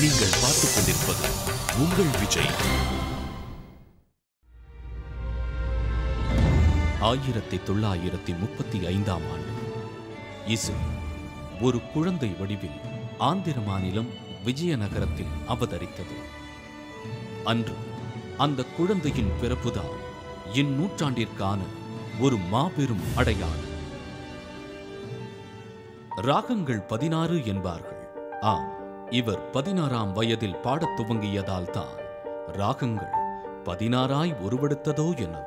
நீங்கள் பார்த்துக் கொண்டிருப்பது உங்கள் விஜய். 1935ஆம் ஆண்டு இசு ஒரு குழந்தை வடிவில் ஆந்திர மாநிலம் விஜயநகரத்தில் அவதரித்தது. அன்று அந்த குழந்தையின் பிறப்புதான் இந்நூற்றாண்டிற்கான ஒரு மாபெரும் அடையாளம். ராகங்கள் 16 என்பார்கள். ஆம், இவர் 16ஆம் வயதில் பாடத் துவங்கியதால் தான் ராகங்கள் 16ஆய் உருவெடுத்ததோ என்னவோ.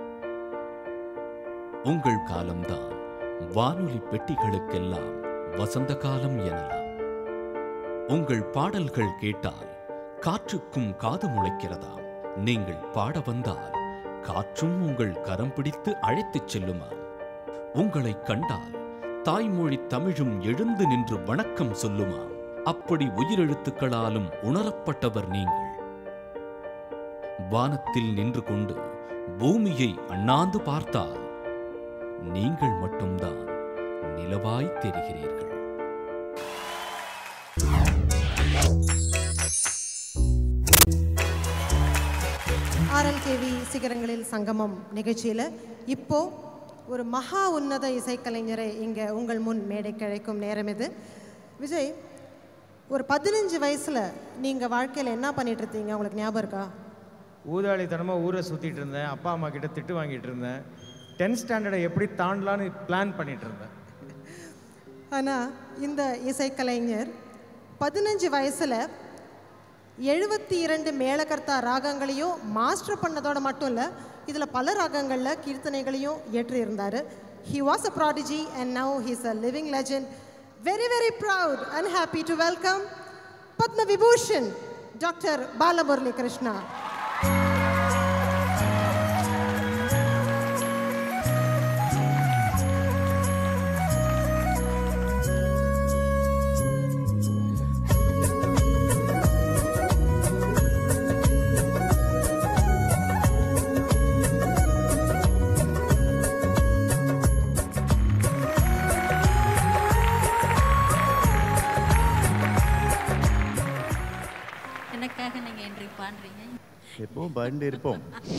உங்கள் காலம்தான் வானொலி பெட்டிகளுக்கெல்லாம் வசந்த காலம் எனலாம். உங்கள் பாடல்கள் கேட்டால் காற்றுக்கும் காது முளைக்கிறதாம். நீங்கள் பாட வந்தால் காற்றும் உங்கள் கரம் பிடித்து அழைத்துச் செல்லுமாம். உங்களை கண்டால் தாய்மொழி தமிழும் எழுந்து நின்று வணக்கம் சொல்லுமாம். அப்படி உயிரெழுத்துக்களாலும் உணரப்பட்டவர் நீங்கள். வானத்தில் நின்று கொண்டு பூமியை அண்ணாந்து பார்த்தால் நீங்கள் மட்டும்தான் நிலவாய் தெரிகிறீர்கள். RLKV சிகரங்களில் சங்கமம் நிகழ்ச்சியில் இப்போ ஒரு மகா உன்னத இசைக்கலைஞரை இங்கே உங்கள் முன் மேடைக்கு அழைக்கும் நேரம் இது. விஜய், ஒரு 15 வயசில் நீங்கள் வாழ்க்கையில் என்ன பண்ணிட்டு இருந்தீங்க, உங்களுக்கு ஞாபகம் இருக்கா? ஊதாளித்தனமாக ஊரை சுற்றிட்டு இருந்தேன். அப்பா அம்மா கிட்ட திட்டு வாங்கிட்டு இருந்தேன். 10th ஸ்டாண்டர்டை எப்படி தாண்டலான்னு பிளான் பண்ணிட்டு இருந்தேன். ஆனால் இந்த இசைக்கலைஞர் 15 வயசில் 72 மேளகர்த்தா ராகங்களையும் மாஸ்டர் பண்ணதோடு மட்டும் இல்லை, இதில் பல ராகங்களில் கீர்த்தனைகளையும் ஏற்றியிருந்தார். He was a prodigy and now he's a living legend. Very, very proud and happy to welcome Padma Vibhushan, Dr. Balamurali Krishna. எப்பவும் பாண்டு இருப்போம்.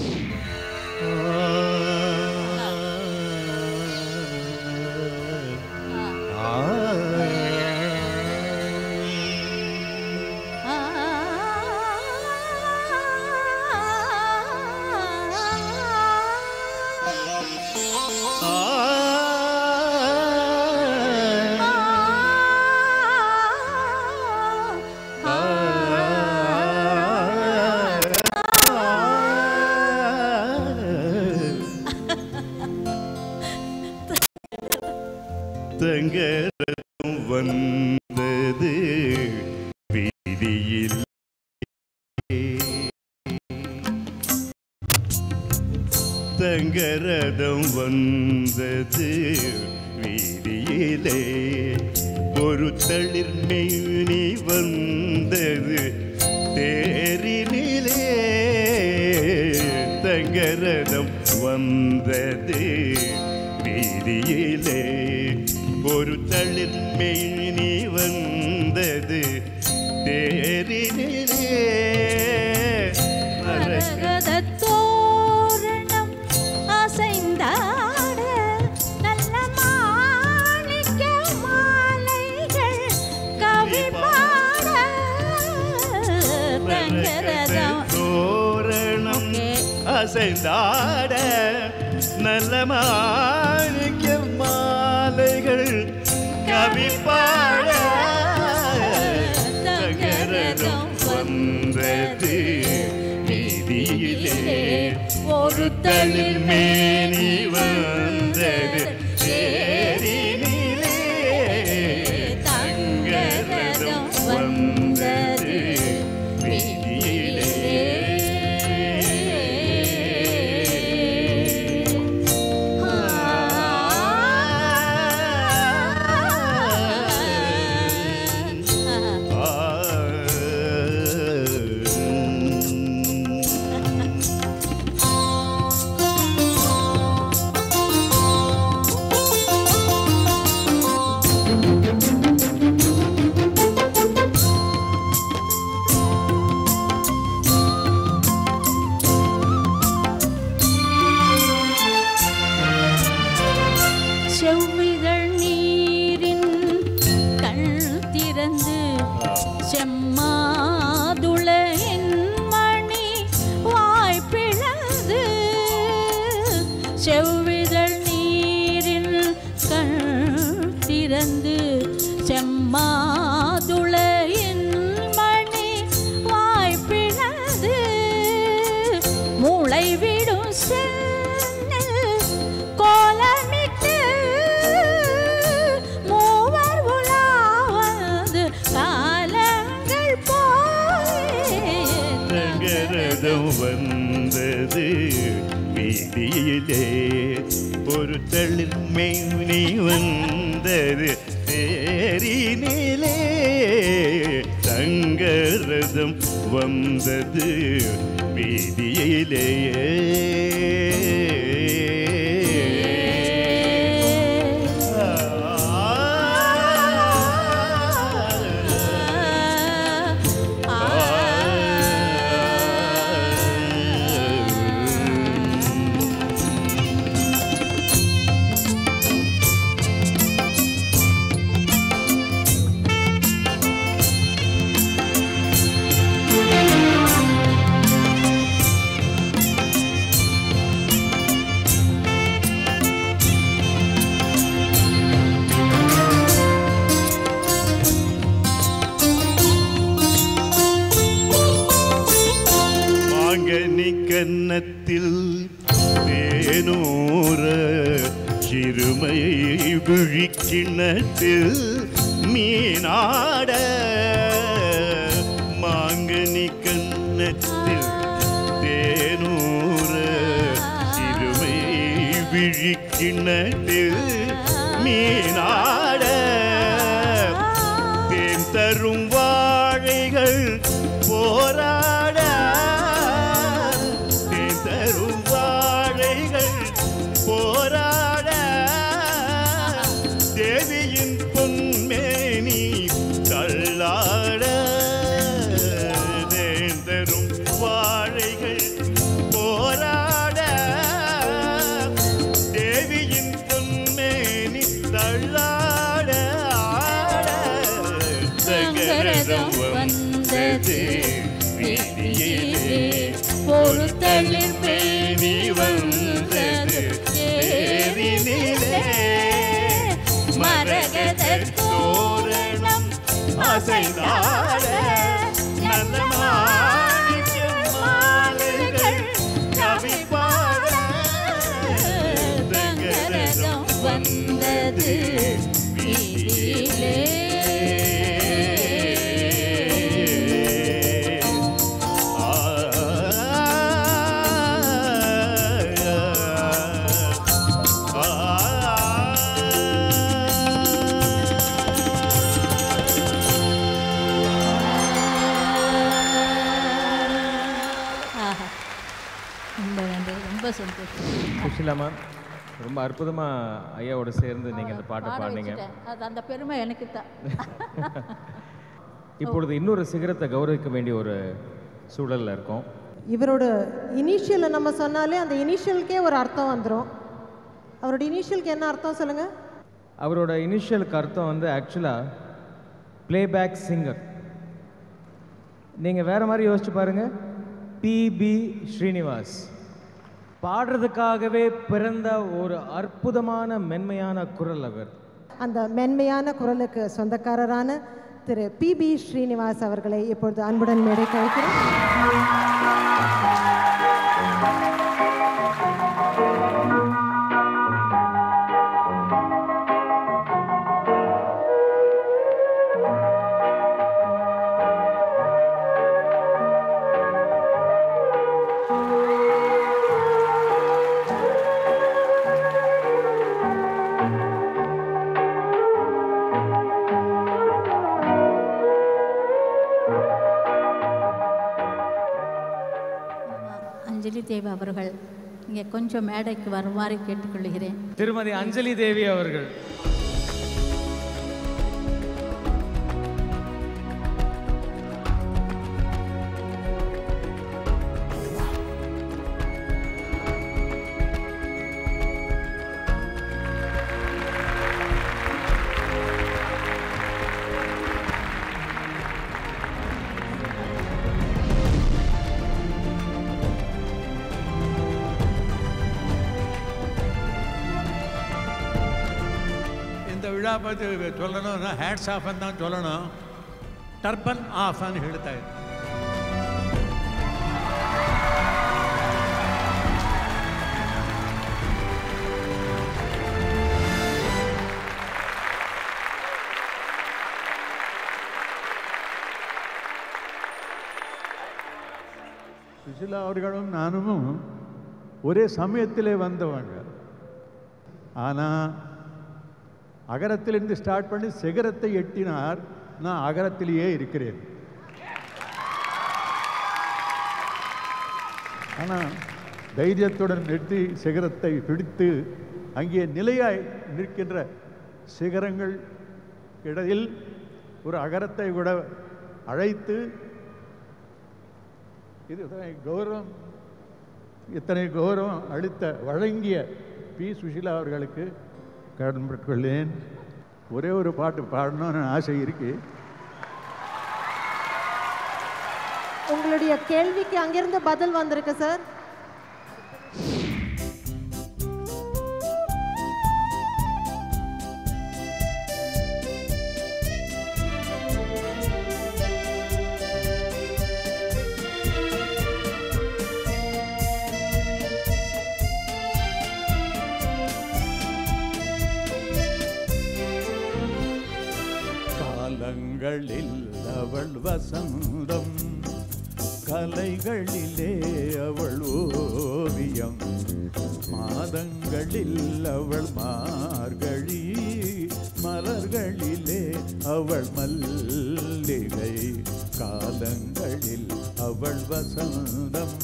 தங்கரதம் வந்தது வீதியில், தங்கரதம் வந்தது வீதியிலே, ஒரு தளிர்மேனி வந்தது தேரினிலே, தங்கரதம் வந்தது வீதியிலே, ஒரு தளிர்மேனி வந்தது தேரினிலே, மரகதத்தோரணம் அசைந்தாட நல்ல மாணிக்க மாலைகள் கவி பாட, தோரணம் அசைந்தாட நல்ல மாணிக்க மாலைகள் கவி பாட, தங்கரதம் வந்தது வீதியிலே, ஒரு தளிர்மேனி வந்தது தேரினிலே, தங்கரதம் வந்தது வீதியிலே. செம்மாதுளையின் மணி வாய்ப்பிழந்து செவ்விதழ் நீரில் கண் திறந்து செம்மாதுளையின் மணி வாய்ப்பிழந்து மூளை விடும் சென்னில் கோலமிட்டு மூவர் உலாவது காலங்கள் போலே நகரதம் வந்தது வீதியிலே ஒரு தளிர் மேனி வந்தது தேரினிலே தங்கரதம் வந்தது வீதியிலே கன்னத்தில் தேனூர சிறுமை விழிக்கிணத்தில் மீனாட மாங்கனி கன்னத்தில் தேனூர சிறுமை விழிக்கிணத்தில் மீனாட தேன் தரும் வாழைகள் போராட போராட தேவியின் பொன்மேனி தள்ளாட தேந்தரும் வாழைகள் போராட தேவியின் பொன்மேனி தள்ளாட சங்கரதம் வந்தது வீதியிலே ஒரு தளிர் மேனி வந்தது தேரினிலே மரகதர் தோரணம் அசைந்தாட நல்ல மாணிக்க மாலைகள் கவி பாட சங்கரதம் வந்தது வீதியிலே சுஷிலாமா ரொம்ப அற்புதமாக ஐயாவோட சேர்ந்து நீங்கள் இந்த பாட்டை பாடினீங்க. அது அந்த பெருமை எனக்கு தான். இப்பொழுது இன்னொரு சிகரத்தை கௌரவிக்க வேண்டிய ஒரு சூழலில் இருக்கோம். இவரோட இனிஷியலை நம்ம சொன்னாலே அந்த இனிஷியலுக்கே ஒரு அர்த்தம் வந்துடும். அவரோட இனிஷியலுக்கு என்ன அர்த்தம் சொல்லுங்கள்? அவரோட இனிஷியலுக்கு அர்த்தம் வந்து ஆக்சுவலாக பிளேபேக் சிங்கர். நீங்கள் வேறு மாதிரி யோசிச்சு பாருங்கள். பிபி ஸ்ரீனிவாஸ் பாடுறதுக்காகவே பிறந்த ஒரு அற்புதமான மென்மையான குரல் அவர். அந்த மென்மையான குரலுக்கு சொந்தக்காரரான திரு பிபி ஸ்ரீனிவாஸ் அவர்களை இப்பொழுது அன்புடன் மேடைக்கு அழைக்கிறோம். அஞ்சலி தேவி அவர்கள் இங்கே கொஞ்சம் மேடைக்கு வருமாறு கேட்டுக்கொள்கிறேன். திருமதி அஞ்சலி தேவி அவர்கள். ವಿಳಾ ಪತ್ತಿ சொல்லணும் ಹ್ಯಾಟ್ಸ್ ಆಫ್ ಅಂತ சொல்லணும். ಟರ್ಬನ್ ಆಫ್ ಅಂತ ಹೇಳ್ತಾ ಇದ್ದೆ. சுஷிலா அவர்களும் நானும் ஒரே சமயத்திலே வந்தவங்க. ஆனால் அகரத்திலிருந்து ஸ்டார்ட் பண்ணி சிகரத்தை எட்டினார். நான் அகரத்திலேயே இருக்கிறேன். ஆனால் தைரியத்துடன் நிறுத்தி சிகரத்தை பிடித்து அங்கே நிலையாய் நிற்கின்ற சிகரங்கள் இடையில் ஒரு அகரத்தை கூட அழைத்து இத்தனை கௌரவம் அளித்த வழங்கிய பி. சுஷிலா அவர்களுக்கு கடன்பட்டுள்ளேன். ஒரே ஒரு பாட்டு பாடணும்னு ஆசை இருக்கு. உங்களுடைய கேள்விக்கு அங்கிருந்து பதில் வந்திருக்கு சார். காலங்களில் அவள் வசந்தம், கலைகளிலே அவள் ஓவியம், மாதங்களில் அவள் மார்கழி, மலர்களிலே அவள் மல்லிகை, காலங்களில் அவள் வசந்தம்.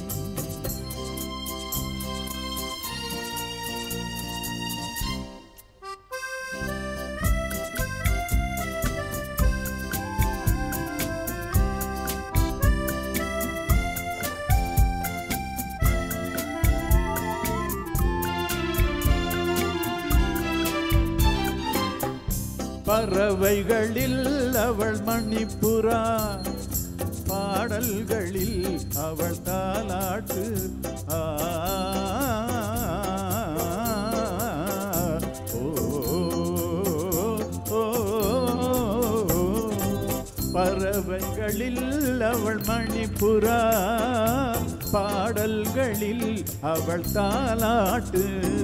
பறவைகளில் அவள் மணிப்புறா, பாடல்களில் அவள் தாலாட்டு, பறவைகளில் அவள் மணிப்புறா, பாடல்களில் அவள் தாலாட்டு,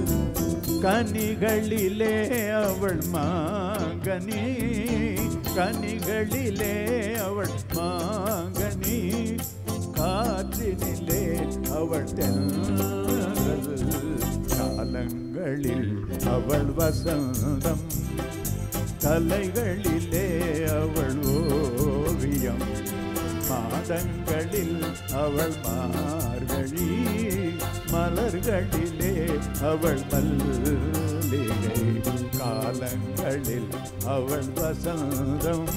கனிகளிலே அவள் மாங்கனி, கனிகளிலே அவள் மாங்கனி, காற்றினிலே அவள் தென்றல், காலங்களில் அவள் வசந்தம், கலைகளிலே அவள் ஓவியம், மாதங்களில் அவள் மார்கழி, மலர்களிலே அவள் மல்லிகை, காலங்களில் அவள் வசந்தம்.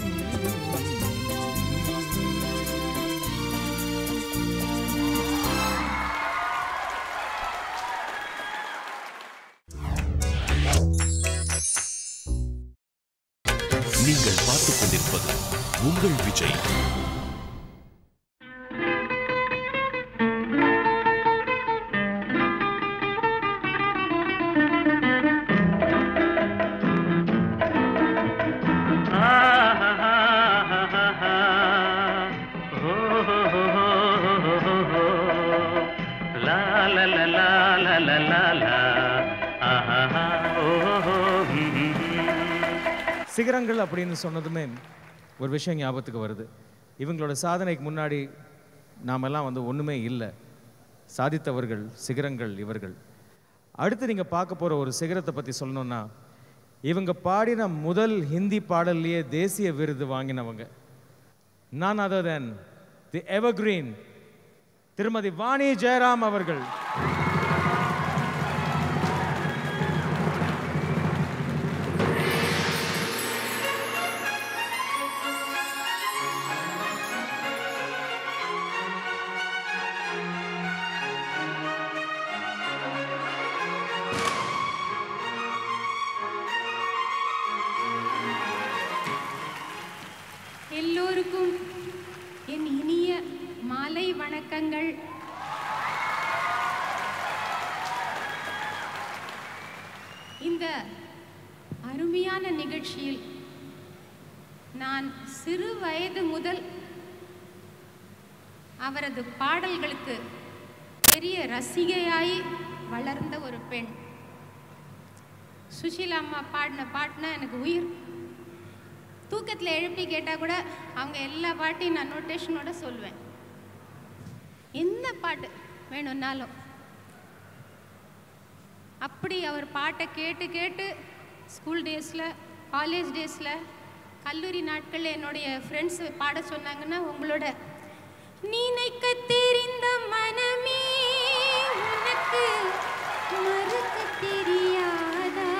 நீங்கள் பார்த்துக் கொண்டிருப்பது உங்கள் விஜய். சிகரங்கள் அப்படின்னு சொன்னதுமே ஒரு விஷயம் ஞாபகத்துக்கு வருது. இவங்களோட சாதனைக்கு முன்னாடி நாமெல்லாம் ஒன்றுமே இல்லை. சாதித்தவர்கள் சிகரங்கள் இவர்கள். அடுத்து நீங்கள் பார்க்க போகிற ஒரு சிகரத்தை பற்றி சொல்லணும்னா, இவங்க பாடின முதல் ஹிந்தி பாடல்லையே தேசிய விருது வாங்கினவங்க. none other than the evergreen திருமதி வாணி ஜெயராம் அவர்கள். எல்லோருக்கும் என் இனிய மாலை வணக்கங்கள். இந்த அருமை அருமையான நிகழ்ச்சியில் நான் சிறு வயது முதல் அவரது பாடல்களுக்கு பெரிய ரசிகையாய் வளர்ந்த ஒரு பெண். சுஷீலா அம்மா பாடின பாட்டுனா எனக்கு உயிர். தூக்கத்தில் எழுப்பி கேட்டால் கூட அவங்க எல்லா பாட்டையும் நான் நோட்டேஷனோட சொல்வேன். என்ன பாட்டு வேணும்னாலும் அப்படி அவர் பாட்டை கேட்டு கேட்டு ஸ்கூல் டேஸில், காலேஜ் டேஸில், கல்லூரி நாட்களில் என்னுடைய ஃப்ரெண்ட்ஸ் பாட சொன்னாங்கன்னா, உங்களோட நினைக்க தெரிந்த மனமே உனக்கு மறுக்க தெரியாதா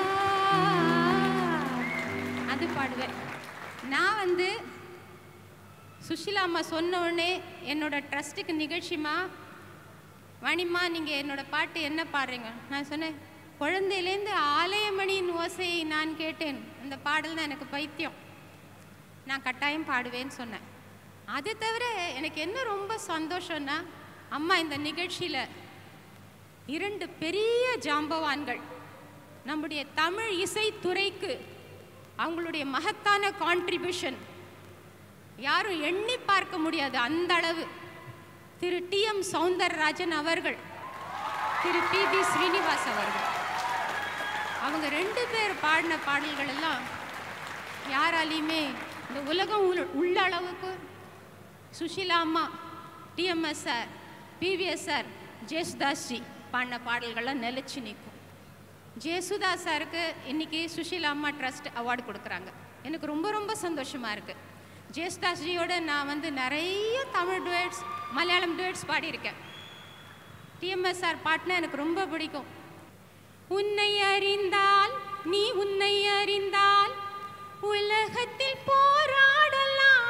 அது பாடுவேன். நான் சுஷீலா அம்மா சொன்ன உடனே என்னோட ட்ரஸ்ட்டுக்கு நிகழ்ச்சிமா, வாணிம்மா நீங்கள் என்னோட பாட்டு என்ன பாடுறீங்க? நான் சொன்னேன், குழந்தையிலேருந்து ஆலயமணியின் ஓசையை நான் கேட்டேன், அந்த பாடல் தான் எனக்கு பைத்தியம், நான் கட்டாயம் பாடுவேன்னு சொன்னேன். அது தவிர எனக்கு என்ன ரொம்ப சந்தோஷம்னா, அம்மா இந்த நிகழ்ச்சியில் 2 பெரிய ஜாம்பவான்கள் நம்முடைய தமிழ் இசைத்துறைக்கு அவங்களுடைய மகத்தான கான்ட்ரிபியூஷன் யாரும் எண்ணி பார்க்க முடியாது அந்த அளவு. திரு டி.எம். சௌந்தரராஜன் அவர்கள், திரு பி.பி. ஸ்ரீனிவாஸ் அவர்கள், அவங்க 2 பேர் பாடின பாடல்கள் எல்லாம் யாராலையுமே இந்த உலகம் உள்ள அளவுக்கு சுஷீலா அம்மா, TMS sir, PVS sir, Yesudas ji பாடின பாடல்கள்லாம் நிலைச்சு நிற்கும். ஜேசுதாஸ் சாருக்கு இன்னைக்கு சுஷீலா அம்மா ட்ரஸ்ட் அவார்டு கொடுக்குறாங்க. எனக்கு ரொம்ப ரொம்ப சந்தோஷமாக இருக்குது. ஜேசுதாஸ்ஜியோட நான் நிறைய தமிழ் டுவேட்ஸ், மலையாளம் டுவேட்ஸ் பாடியிருக்கேன். டிஎம்எஸ் சார் பாட்டுனா எனக்கு ரொம்ப பிடிக்கும். உன்னை அறிந்தால், நீ உன்னை அறிந்தால் உலகத்தில் போராடலாம்,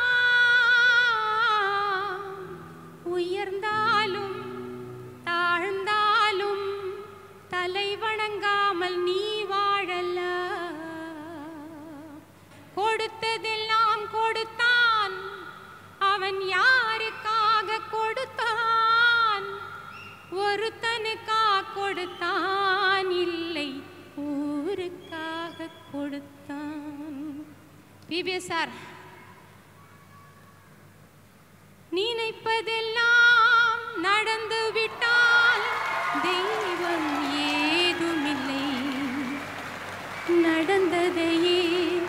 உயர்ந்தாலும் தாழ்ந்தாலும் தலை வணங்காமல் நீ வாழலாம். கொடுத்ததெல்லாம் கொடுத்தான், அவன் யாருக்காக கொடுத்தான்? ஒருத்தனுக்கா கொடுத்தான், இல்லை ஊருக்காக கொடுத்தான். பிபிஎஸ் சார், நினைப்பதெல்லாம் நடந்து விட்டால் தெய்வம் ஏதுமில்லை, நடந்ததையே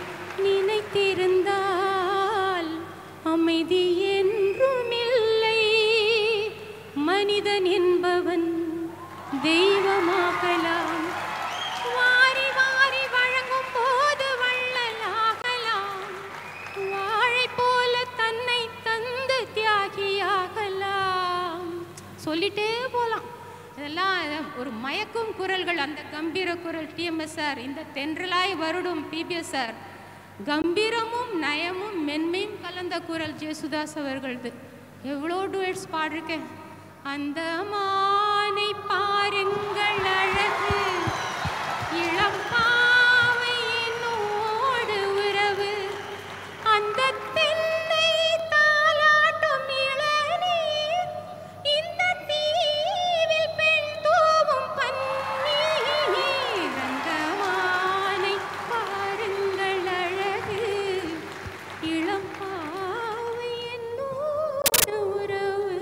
நினைத்திருந்தால் அமைதி என்றுமில்லை. மனிதன் என்பவன் தெய்வமாகலாம், வாரி வாரி வழங்கும் போது வள்ளலாகலாம், வாழை போல தன்னை தந்து தியாகியாகலாம். சொல்லிட்டே போலாம். இதெல்லாம் ஒரு மயக்கும் குரல்கள். அந்த கம்பீர குரல் டிஎம்எஸ் சார், இந்த தென்றலாய் வருடும் பிபிஎஸ் சார், கம்பீரமும் நயமும் மென்மையும் கலந்த குரல் ஜேசுதாஸ் அவர்களது. எவ்வளோ டுவேட்ஸ் பாடிருக்கேன். அந்த மானை பாருங்கள் அழகு, இளம் பாவை என்னோடு உறவு, அந்த தென்னை தாலாட்டும் இளநீர், இந்த தீவில் பெண் தூவும் பன்னீர். அந்த மானை பாருங்கள் அழகு, இளம் பாவை என்னோடு உறவு,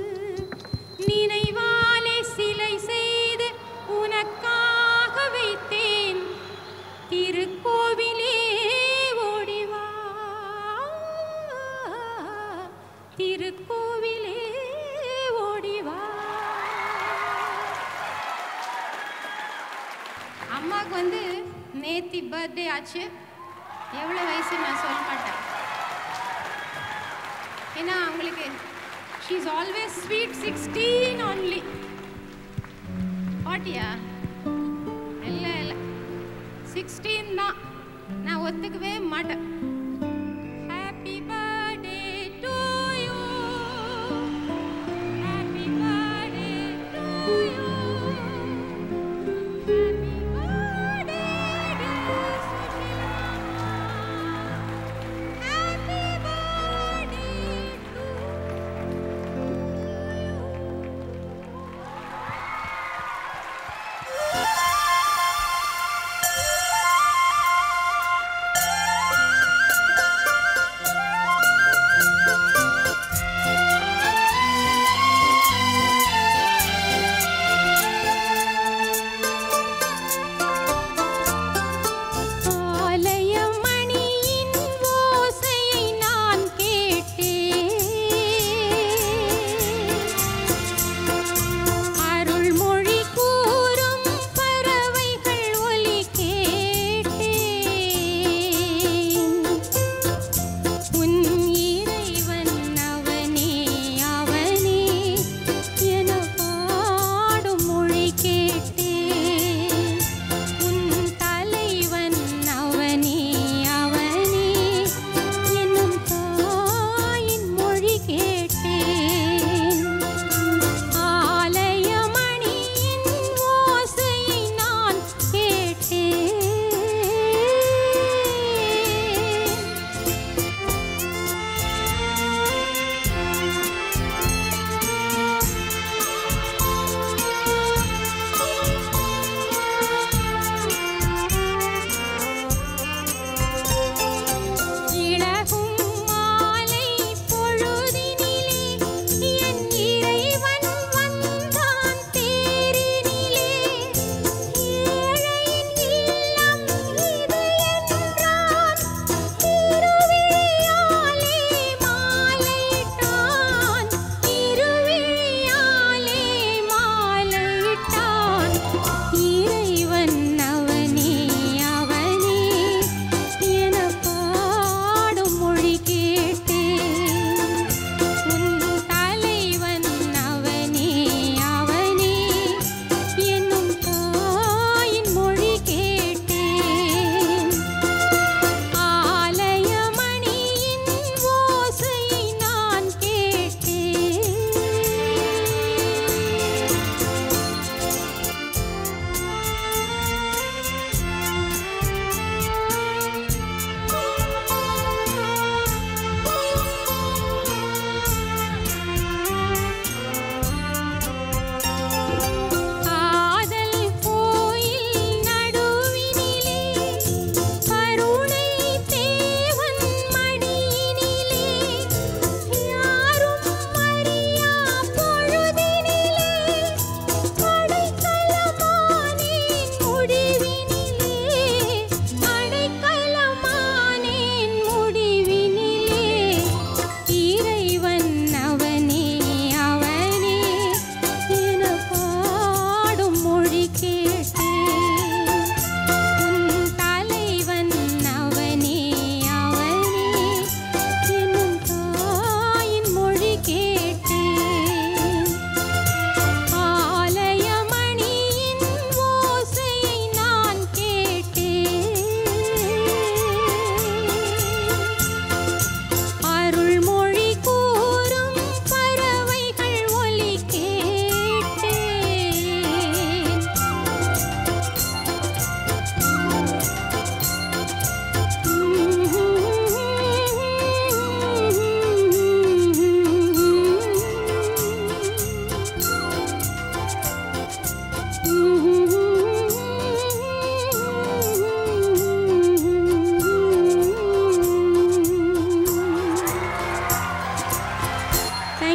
நினைவாலே சிலை செய்து உனக்காக வைத்தேன், திருக்கோவிலே ஓடிவா, திருக்கோவிலே ஓடிவா. அம்மாவுக்கு நேத்தி பர்த்டே ஆச்சு. எவ்வளோ வயசு நான் சொல்ல மாட்டேன், ஏன்னா அவங்களுக்கு she is always sweet 16 only. 40 இல்லை 16 தான். நான் ஒத்துக்கவே மாட்டேன். Happy birthday to you, happy birthday to you, happy birthday dear Sushila, happy birthday to you.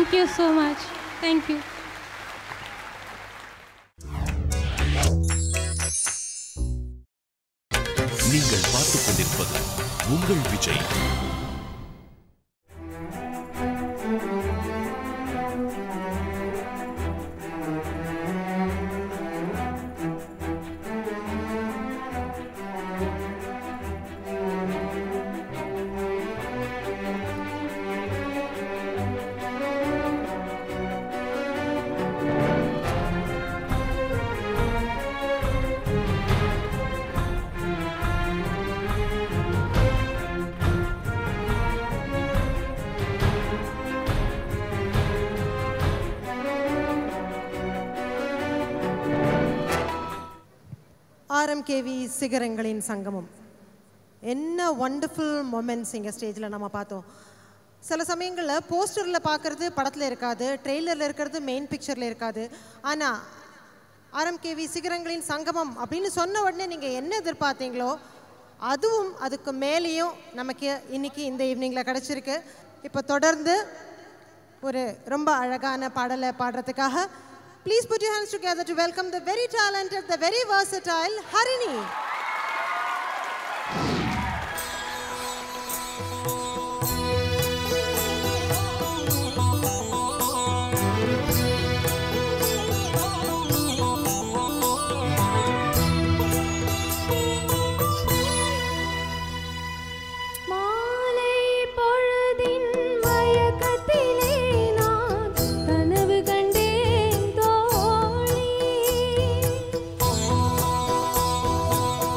Thank you so much. Thank you. நீங்கள் பார்த்துக் கொண்டிருப்பது உங்கள் விஜய். ஆர்எம்கேவி சிகரங்களின் சங்கமம். என்ன வண்டர்ஃபுல் மொமெண்ட்ஸ் இங்கே ஸ்டேஜில் நம்ம பார்த்தோம். சில சமயங்களில் போஸ்டரில் பார்க்குறது படத்தில் இருக்காது, ட்ரெய்லரில் இருக்கிறது மெயின் பிக்சரில் இருக்காது. ஆனால் ஆர்எம்கேவி சிகரங்களின் சங்கமம் அப்படின்னு சொன்ன உடனே நீங்கள் என்ன எதிர்பார்த்தீங்களோ அதுவும் அதுக்கு மேலேயும் நமக்கு இன்னைக்கு இந்த ஈவினிங்கில் கிடச்சிருக்கு. இப்போ தொடர்ந்து ஒரு ரொம்ப அழகான பாடலை பாடுறதுக்காக please put your hands together to welcome the very talented, the very versatile Harini. மாலை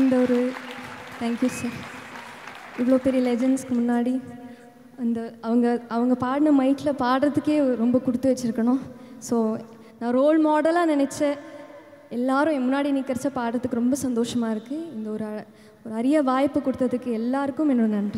இந்த ஒரு தேங்க்யூ சார். இவ்வளோ பெரிய லெஜண்ட்ஸ்க்கு முன்னாடி அந்த அவங்க பாடின மைக்கில் பாடுறதுக்கே ரொம்ப கொடுத்து வச்சுருக்கணும். ஸோ நான் ரோல் மாடலாக நினச்ச எல்லாரும் என் முன்னாடி நிற்கிறச்ச பாடுறதுக்கு ரொம்ப சந்தோஷமாக இருக்குது. இந்த ஒரு அரிய வாய்ப்பு கொடுத்ததுக்கு எல்லாருக்கும் என்னோட நன்றி.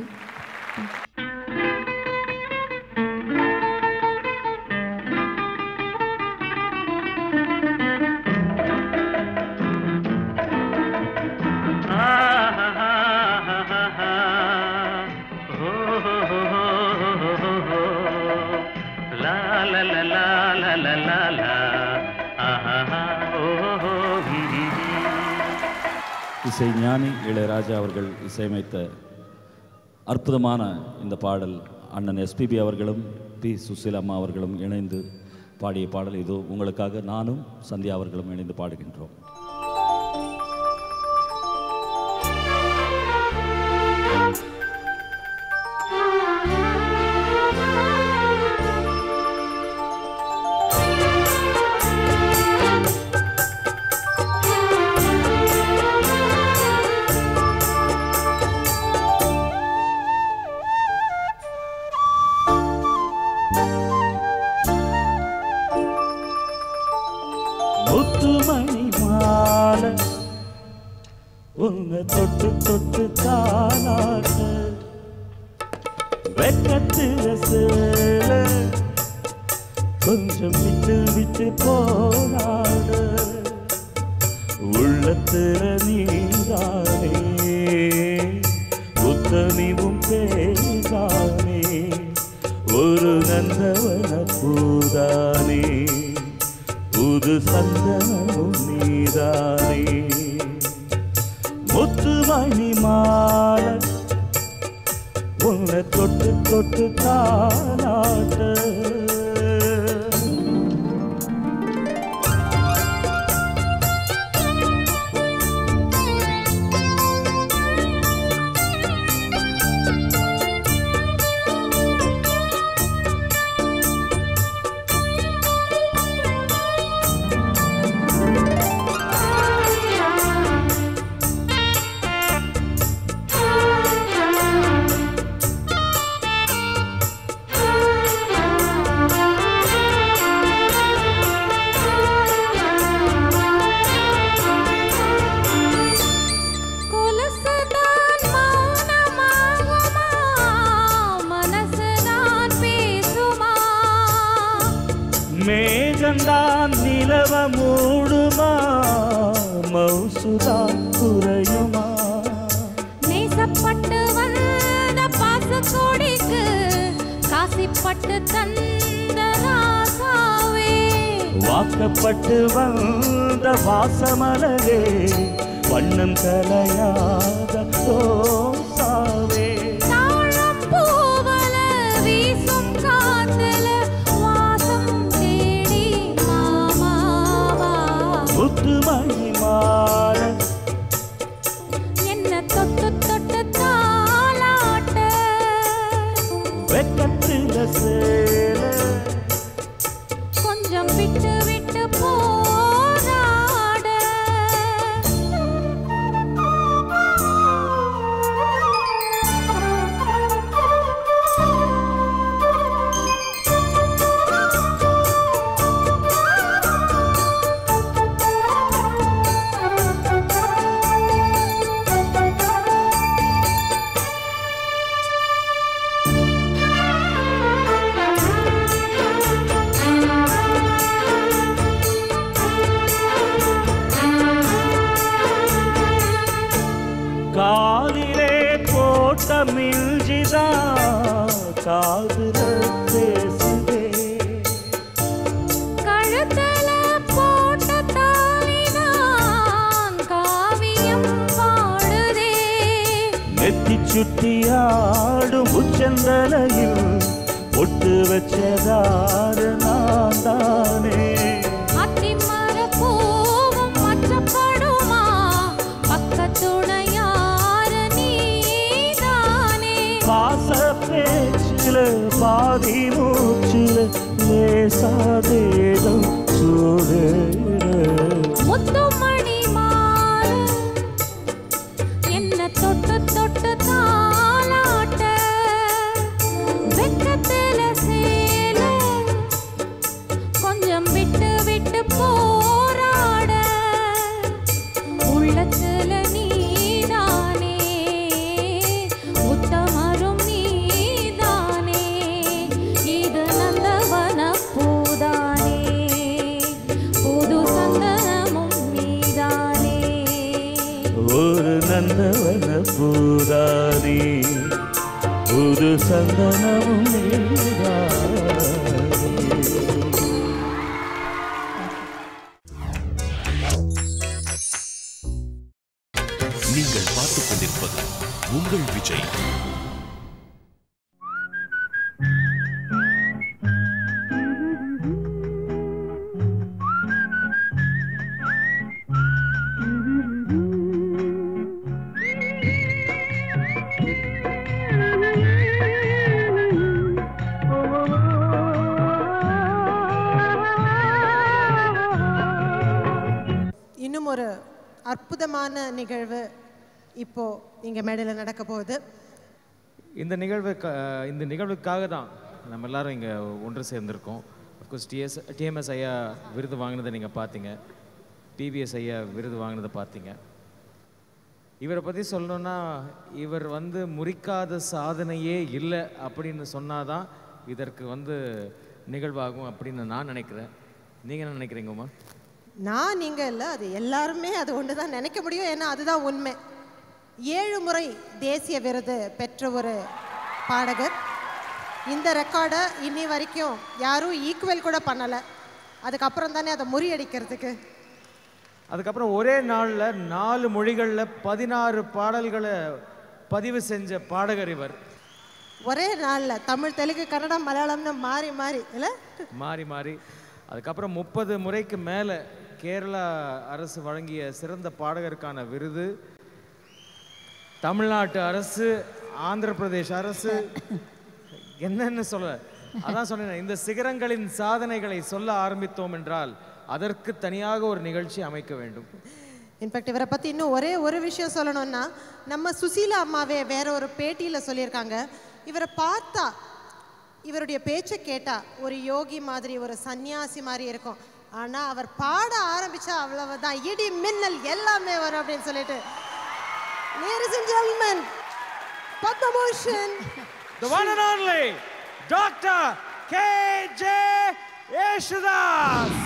இசை ஞானி இளையராஜா அவர்கள் இசையமைத்த அற்புதமான இந்த பாடல் அண்ணன் எஸ்பிபி அவர்களும் பி சுசீலம்மா அவர்களும் இணைந்து பாடிய பாடல். இது உங்களுக்காக நானும் சந்தியா அவர்களும் இணைந்து பாடுகின்றோம். உன்னை தொட்டு தொட்டு தானாட்ட வெக்கத்தில சேல கொஞ்சம் விட்டு விட்டு போனாட உள்ளத்தில நீதானே புத்தனிவும் பேசானே ஒரு நந்தவன பூதானே புது சந்தனமும் நீதானே முத்து மணி மாலை உன்னை தொட்டு தொட்டு தானாட்ட மேகந்தான் நிலவ மூடுமா மௌசுதான் குறையுமா நேசப்பட்டு வந்த பாசக்கோடிக்கு காசிப்பட்டு தந்த ராசாவே வாக்கப்பட்டு வந்த வாசமலரே வண்ணம் கலையாத ரோசாவே தாழம் பூவல வீசும் காத்துல முத்து மணி மாலை என்ன தொட்டு தொட்டு தாலாட்ட வெக்கத்தில சேல கொஞ்சம் விட்டு விட்டு போராட காதிலே போட்ட மில்ஜிதா காதுல பேசுதே கழுத்தல போட்ட தாலிதான் காவியம் பாடுதே நெத்தி சுட்டியாடும் உச்சந்தலையில் பொட்டு வச்சதாறு நான் தானே அத்திமர பூவும் மச்சப்படுமா பக்கத்துணையார நீதானே பாச பேச்சில பாதி மூச்சில லேசாதேதம் சூடேற முத்துமணி மாலை புது சந்தனமும் நீதானே. நீங்கள் பார்த்துக் கொண்டிருப்பது உங்கள் விஜய். இன்னும் ஒரு அற்புதமான நிகழ்வு இப்போ இங்கே மேடையில் நடக்க போகுது. இந்த நிகழ்வுக்காக தான் நம்ம எல்லாரும் இங்கே ஒன்று சேர்ந்திருக்கோம். அஃப்கோர்ஸ் டிஎம்எஸ் ஐயா விருது வாங்கினதை நீங்கள் பார்த்தீங்க, பிவிஎஸ் ஐயா விருது வாங்கினதை பார்த்தீங்க. இவரை பற்றி சொல்லணுன்னா இவர் முறிக்காத சாதனையே இல்லை அப்படின்னு சொன்னாதான் இதற்கு நிகழ்வாகும் அப்படின்னு நான் நினைக்கிறேன். நீங்கள் என்ன நினைக்கிறீங்க உமா? நான் நீங்கள் இல்லை, அது எல்லாருமே அது ஒன்று தான் நினைக்க முடியும். ஏன்னா அதுதான் உண்மை. 7 முறை தேசிய விருது பெற்ற ஒரு பாடகர். இந்த ரெக்கார்டை இன்னி வரைக்கும் யாரும் ஈக்குவல் கூட பண்ணலை. அதுக்கப்புறம் தானே அதை முறியடிக்கிறதுக்கு. அதுக்கப்புறம் ஒரே நாளில் 4 மொழிகளில் 16 பாடல்களை பதிவு செஞ்ச பாடகர் இவர். ஒரே நாளில் தமிழ், தெலுங்கு, கன்னடம், மலையாளம்னு மாறி மாறி இல்லை மாறி அதுக்கப்புறம் 30 முறைக்கு மேலே கேரளா அரசு வழங்கிய சிறந்த பாடகருக்கான விருது, தமிழ்நாட்டு அரசு, ஆந்திர பிரதேஷ் அரசு, என்னன்னு சொல்ல. அதான் சொன்னேன், இந்த சிகரங்களின் சாதனைகளை சொல்ல ஆரம்பித்தோம் என்றால் அதற்கு தனியாக ஒரு நிகழ்ச்சி அமைக்க வேண்டும். இன்ஃபேக்ட் இவரை பற்றி இன்னும் ஒரே ஒரு விஷயம் சொல்லணும்னா, நம்ம சுசீலா அம்மாவே வேற ஒரு பேட்டியில் சொல்லியிருக்காங்க, இவரை பார்த்தா இவருடைய பேச்சை கேட்டா ஒரு யோகி மாதிரி, ஒரு சன்னியாசி மாதிரி இருக்கும். ஆனால் அவர் பாட ஆரம்பிச்சா அவ்வளவுதான், இடி மின்னல் எல்லாமே வரும் அப்படின்னு சொல்லிட்டு. Ladies and gentlemen, Padma Bhushan, the one and only Dr. K.J. Yesudas.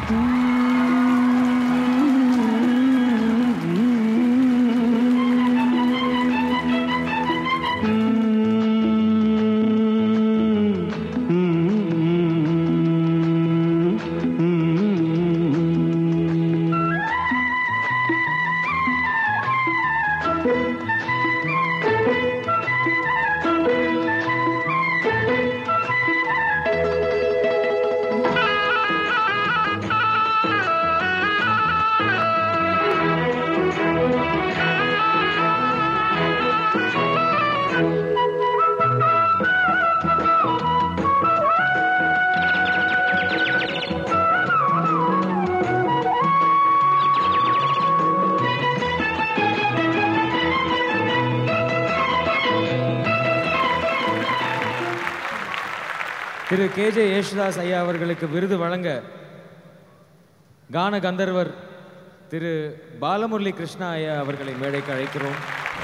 Thiru K.J. Yesudas ஐயா அவர்களுக்கு விருது வழங்க கான கந்தர்வர் திரு பாலமுரளி கிருஷ்ணா ஐயா அவர்களை மேடைக்கு அழைக்கிறோம்.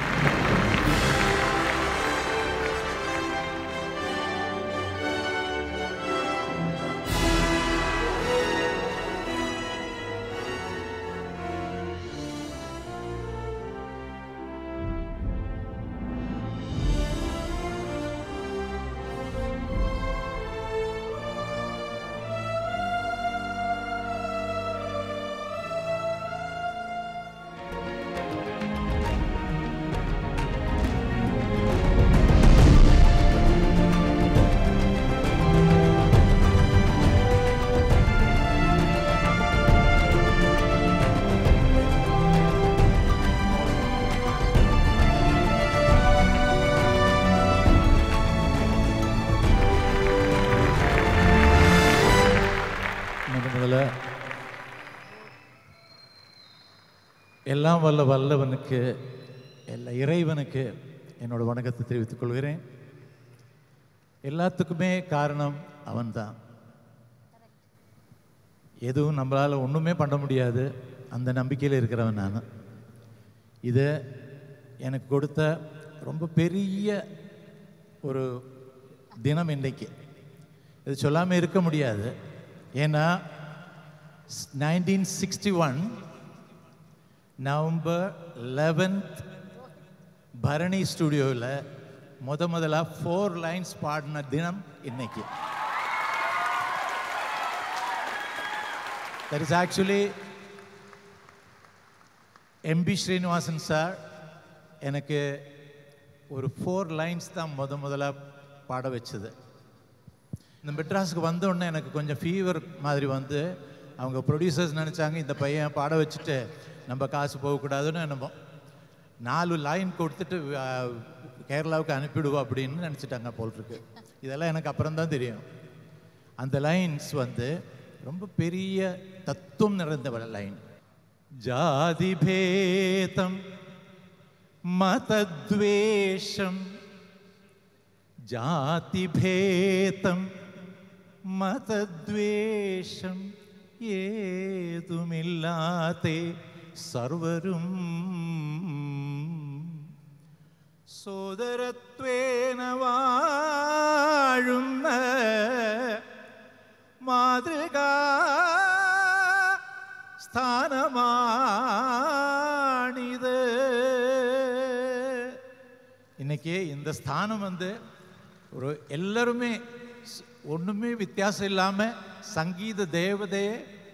எல்லாம் வல்ல வல்லவனுக்கு, எல்லா இறைவனுக்கு என்னோட வணக்கத்தை தெரிவித்துக் கொள்கிறேன். எல்லாத்துக்குமே காரணம் அவன்தான். எதுவும் நம்மளால் ஒன்றுமே பண்ண முடியாது, அந்த நம்பிக்கையில் இருக்கிறவன் நான். இதை எனக்கு கொடுத்த ரொம்ப பெரிய ஒரு தினம் இன்றைக்கு. இது சொல்லாமல் இருக்க முடியாது. ஏன்னா 1961 நவம்பர் 11th பரணி ஸ்டுடியோவில் முதல்ல 4 லைன்ஸ் பாடின தினம் இன்னைக்கு. That is actually M.B. Srinivasan sir எனக்கு ஒரு 4 லைன்ஸ் தான் முதல்ல பாட வச்சது. இந்த மெட்ராஸுக்கு வந்த உடனே எனக்கு கொஞ்சம் ஃபீவர் மாதிரி வந்து அவங்க ப்ரொடியூசர்ஸ் நினச்சாங்க இந்த பையன் பாட வச்சுட்டு நம்ம காசு போகக்கூடாதுன்னு என்னமோ 4 லைன் கொடுத்துட்டு கேரளாவுக்கு அனுப்பிடுவோம் அப்படின்னு நினச்சிட்டாங்க போல் இருக்கு. இதெல்லாம் எனக்கு அப்புறம் தான் தெரியும். அந்த லைன்ஸ் வந்து ரொம்ப பெரிய தத்துவம் நிறைந்த லைன். ஜாதி பேதம் மதத்வேஷம் ஜாதி பேதம் மதத்வேஷம் ஏதுமில்லாதே சர்வரும் സോദരത്വേന വാഴുന്ന മാതൃകാ സ്ഥാനമാണിത്. இன்னைக்கு இந்த ஸ்தானம் வந்து ஒரு எல்லாருமே ஒன்றுமே வித்தியாசம் இல்லாமல் சங்கீத தேவதையை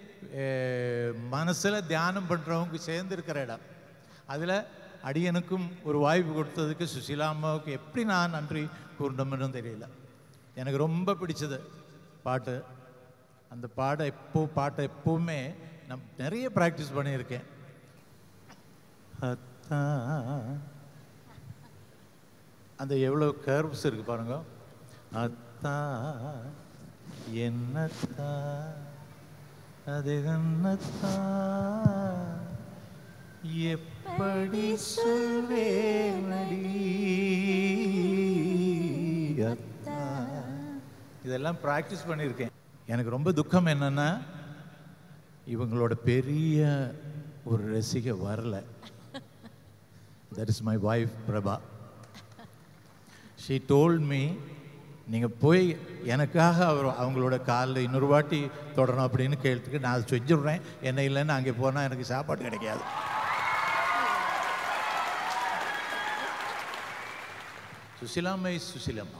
மனசில் தியானம் பண்ணுறவங்க சேர்ந்துருக்கிற இடம். அதில் அடியனுக்கும் ஒரு வாய்ப்பு கொடுத்ததுக்கு சுசீலா அம்மாவுக்கு எப்படி நான் நன்றி கூறணும்னு தெரியல. எனக்கு ரொம்ப பிடிச்சது பாட்டு. அந்த பாட்டை எப்போவுமே நான் நிறைய ப்ராக்டிஸ் பண்ணியிருக்கேன். அந்த எவ்வளோ கர்வ்ஸ் இருக்கு பாருங்க. அத்தா என்னத்தா அது கண்ணத்தா எப்படி சொல்வேனடி அத்தா. இதெல்லாம் ப்ராக்டிஸ் பண்ணியிருக்கேன். எனக்கு ரொம்ப துக்கம் என்னன்னா இவங்களோட பெரிய ஒரு ரசிகை வரல. That is my wife Prabha. She told me நீங்கள் போய் எனக்காக அவங்களோட காலில் இன்னொரு வாட்டி தொடரணும் அப்படின்னு கேட்டுக்கு நான் அதை செஞ்சுடுறேன். என்ன இல்லைன்னு அங்கே போனால் எனக்கு சாப்பாடு கிடைக்காது. Susilama is Susilama.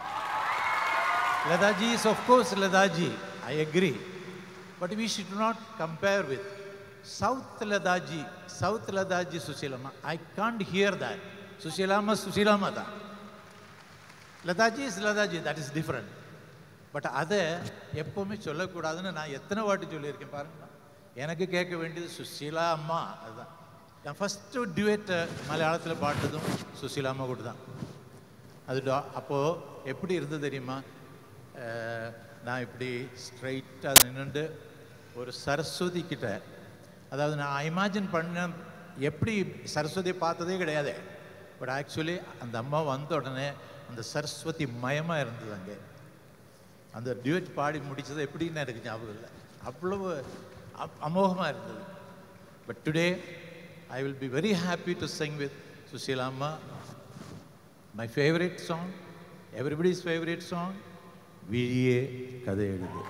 Ladaji is of course Ladaji. I agree. But we should not compare with South Ladaji. South Ladaji Susilama. I can't hear that. Susilama Susilama da. Ladaji is Ladaji. That is different. But அதை எப்போவுமே சொல்லக்கூடாதுன்னு நான் எத்தனை வாட்டி சொல்லியிருக்கேன் பாருங்க. எனக்கு கேட்க வேண்டியது சுசீலா அம்மா. அதுதான் நான் ஃபஸ்ட்டு டியூட் மலையாளத்தில் பாட்டதும் சுசீலா அம்மா கூட தான். அது அப்போது எப்படி இருந்தது தெரியுமா? நான் இப்படி ஸ்ட்ரைட்டாக நின்றுட்டு ஒரு சரஸ்வதி கிட்ட, அதாவது நான் இமேஜின் பண்ண எப்படி சரஸ்வதியை பார்த்ததே கிடையாது. பட் ஆக்சுவலி அந்த அம்மா வந்த உடனே அந்த சரஸ்வதி மயமாக இருந்தது. அங்கே அந்த டியூட் பாடி முடித்தது எப்படின்னு எனக்கு ஞாபகம் இல்லை. அவ்வளவு அமோகமாக இருந்தது. But today I will be very happy to sing with Susheela amma. My favourite song, everybody's favourite song, விழியே கதை எழுது.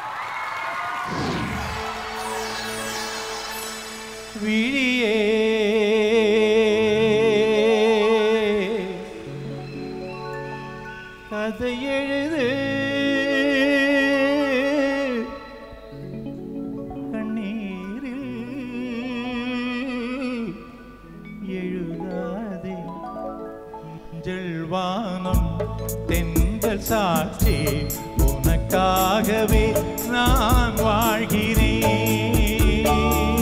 விழியே கதை எழுது, கண்ணீரில் எழுதாதே, ஜல்வானம் தென்றல் சாட்சி, உனக்காகவே நான் வாழ்கிறேன்.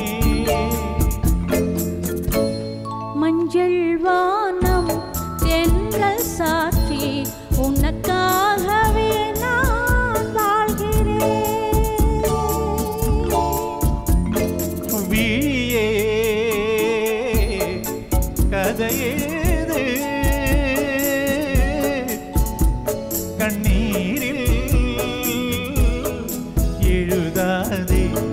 மஞ்சள் வானம் தென்றல் சாட்சி, உனக்காகவே நான் வாழ்கிறேன். விழியே கதையேது, கண்ணீரில் எழுதாதே,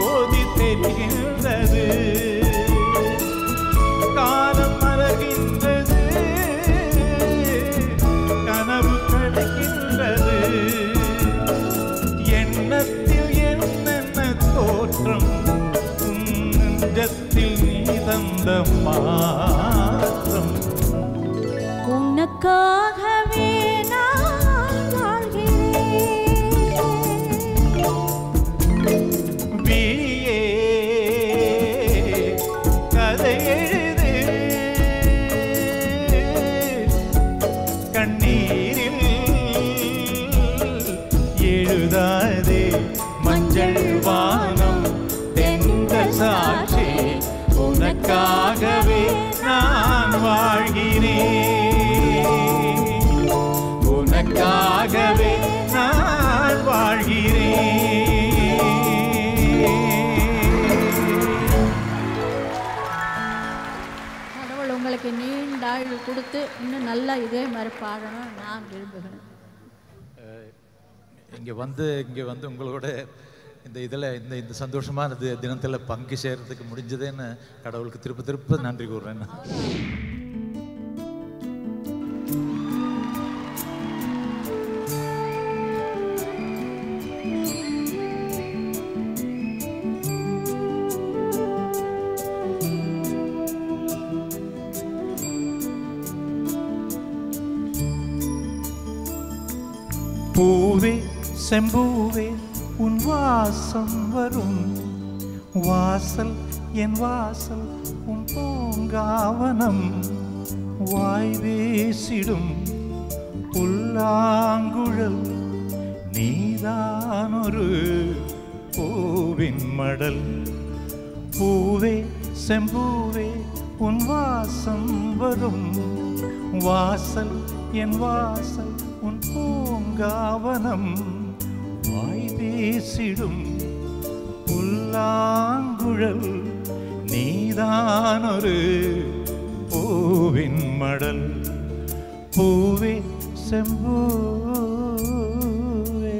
ஜோதி தெரிகின்றது. காலம் மலர்கின்றது, கனவு கிடைக்கின்றது. எண்ணத்தில் என்னென்ன தோற்றம், நெஞ்சத்தில் நீ தந்த மாற்றம். உனக்காகவே நான் வாழ்கிறேன். விழியே கதை எழுது, கண்ணீரில் எழுதாதே. மஞ்சள் வானம் தென்றல் சாட்சி, உனக்காகவே நான் வாழ்கிறேன். உனக்காகவே நான் வாழ்கிறேன். கடவுள் உங்களுக்கு நீண்ட ஆயுள் கொடுத்து இன்னும் நல்லா இதே மாதிரி பாடணும் நான் விரும்புகிறேன். இங்கே வந்து உங்களோட இந்த இதில் இந்த சந்தோஷமான தினத்தில் பங்கு சேர்றதுக்கு முடிஞ்சதேன்னு கடவுளுக்கு திருப்ப நன்றி கூறுறேன். பூவே செம்பூவே உன் வாசம் வரும், வாசல் என் வாசல் உன் பூங்காவனம். வாய் வீசிடும் புல்லாங்குழல், நீதான் ஒரு பூவின் மடல். பூவே செம்பூவே உன் வாசம் வரும், வாசல் என் வாசல் உன் பூங்காவனம். வாய் பேசிடும் புல்லாங்குழல், நீதான் ஒரு பூவின் மடல். பூவே செம்பூவே.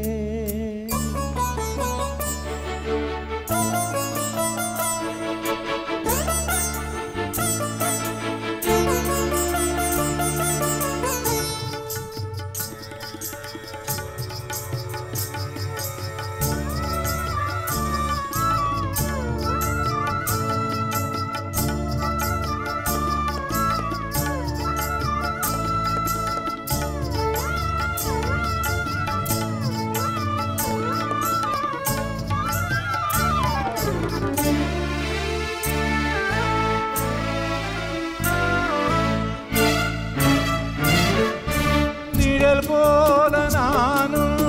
போல நானும்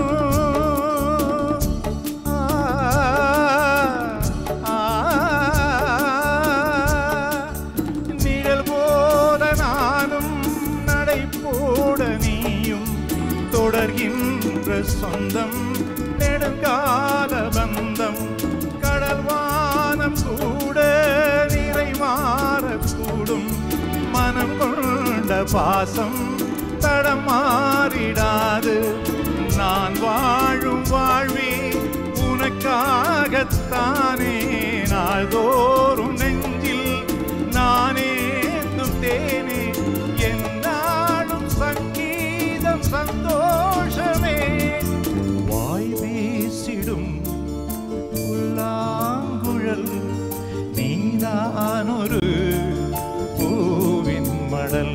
நிழல் போல நானும், நடை போட நீயும், தொடர்கின்ற சொந்தம் நெடுங்கால பந்தம். கடல் வானம் கூட நிறைமாறக்கூடும், மனம் கொண்ட பாசம் தடம் மாறிடாது. நான் வாழும் வாழ்வே உனக்காகத்தானே, நாள்தோறும் நெஞ்சில் நானேந்தும் தேனே. என்னாலும் சங்கீதம் சந்தோஷமே. வாய் வீசிடும் புல்லாங்குழல், நீதான் ஒரு பூவின் மடல்.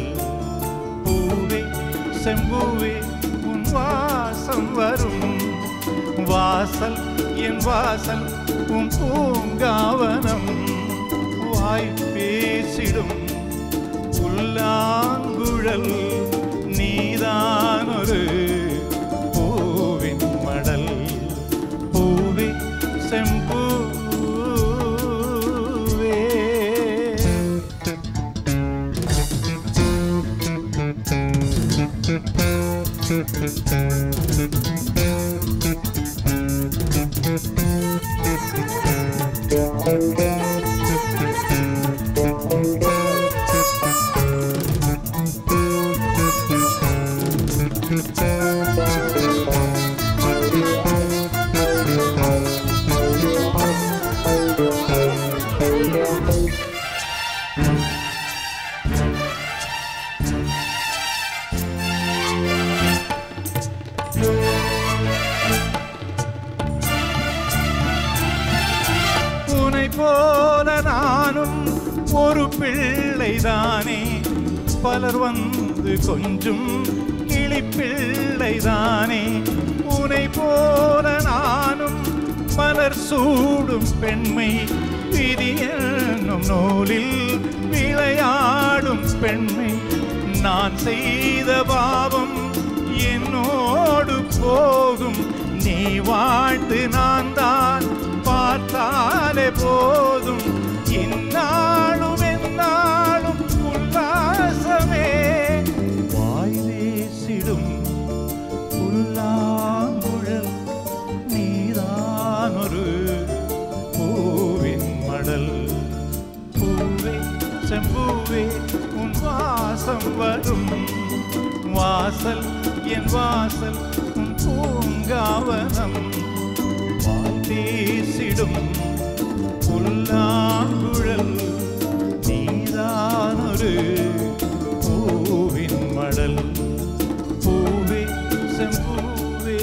செம்பூவே உன் வாசம் வரும், வாசல் என் வாசல் உன் பூங்காவனம். வாய் பேசிடும் புல்லாங்குழல், நீதான் ஒரு பூவின் மடல். பூவே செம்பூவே. உன்னை போல நானும் ஒரு பிள்ளைதானே, பலர் வந்து கொஞ்சம் கிளிப்பிள்ளைதானே. உன்னை போல நானும் மலர் சூடும் பெண்மை, விதி என்னும் நூலில் விளையாடும் பெண்மை. நான் செய்த பாவம் என்னோடு போகும், நீ வாழ்ந்து நான் தான் பார்த்தாலே போதும். என்னாலும் என்னாலும் உல்லாசமே, வாய் வீசிடும் புல்லாங்குழல் நீதான் ஒரு பூவின் மடல். பூவே செம்பூவே உன் வாசம் வரும், வாசல் என் வாசல் உன் பூங்காவனம். வாய் வீசிடும் புல்லாங்குழல் நீதான் ஒரு பூவின் மடல். பூவே செம்பூவே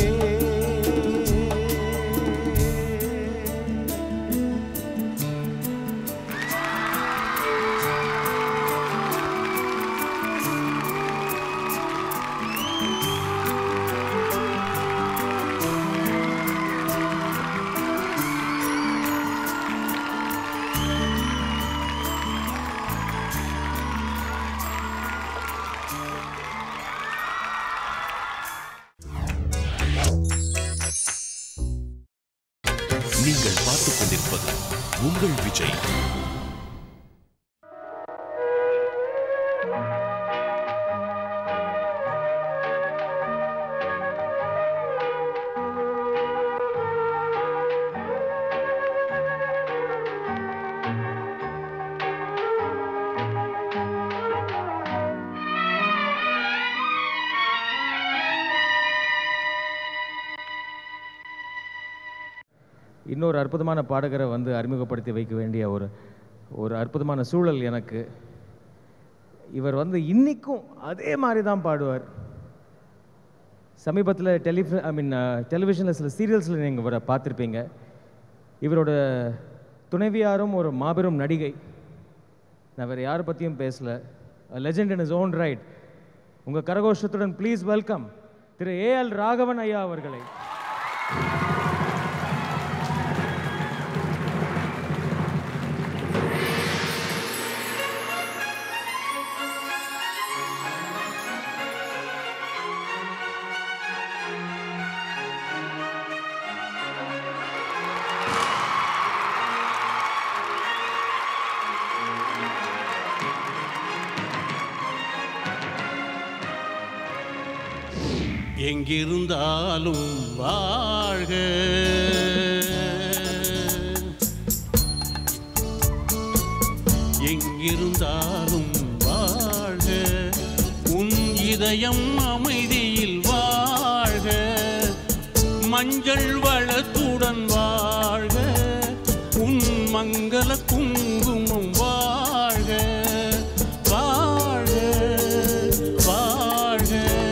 நீங்கள் பார்த்துக் கொண்டிருப்பது உங்கள் விஜய். இன்னொரு அற்புதமான பாடகரை வந்து அறிமுகப்படுத்தி வைக்க வேண்டிய ஒரு அற்புதமான சூழல் எனக்கு. இவர் வந்து இன்னைக்கும் அதே மாதிரி தான் பாடுவார். சமீபத்தில் டெலிவிஷனில் சில சீரியல்ஸில் நீங்கள் இவரை பார்த்துருப்பீங்க. இவரோட துணைவியாரும் ஒரு மாபெரும் நடிகை. நான் வேறு யாரை பற்றியும் பேசல. Legend in his own right. உங்கள் கரகோஷத்துடன் please welcome Thiru A.L. Raghavan ஐயா அவர்களை. எங்கிருந்தாலும் வாழ்க, எங்கிருந்தாலும் வாழ்க, உன் இதயம் அமைதியில் வாழ்க, மஞ்சள் வளத்துடன் வாழ்க, உன் மங்கள குங்குமம் வாழ்க, வாழ்க வாழ்க,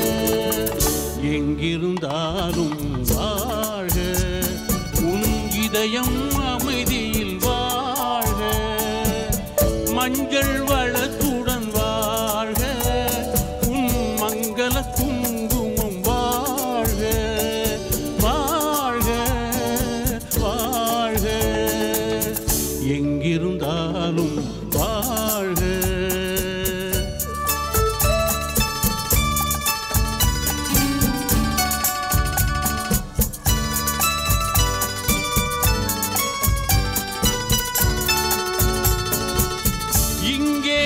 எங்கிருந்தாலும் வாழ்க, உன் இதயம் அமைதியில் வாழ்க, மஞ்சள் வளத்துடன் வாழ்க, உன் மங்கள குங்குமம் வாழ்க, வாழ்க வாழ்க, எங்கிருந்தாலும் வாழ்க. இங்கே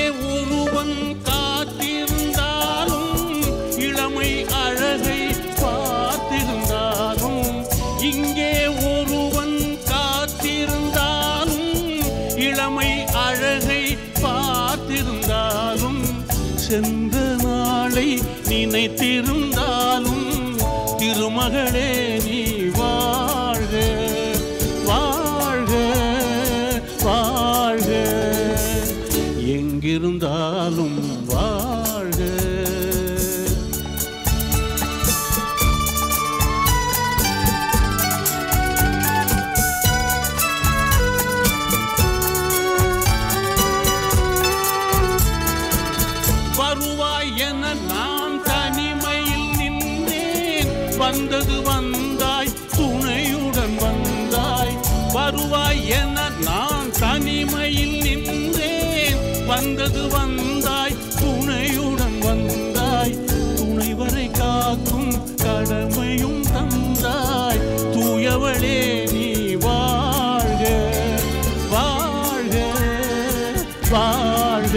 வருவாய் என நான் தனிமையில் நின்றேன். வந்தது வந்தாய், துணையுடன் வந்தாய், துணை வரை காக்கும் கடமையும் தந்தாய். தூயவளே நீ வாழ்க வாழ்க வாழ்க,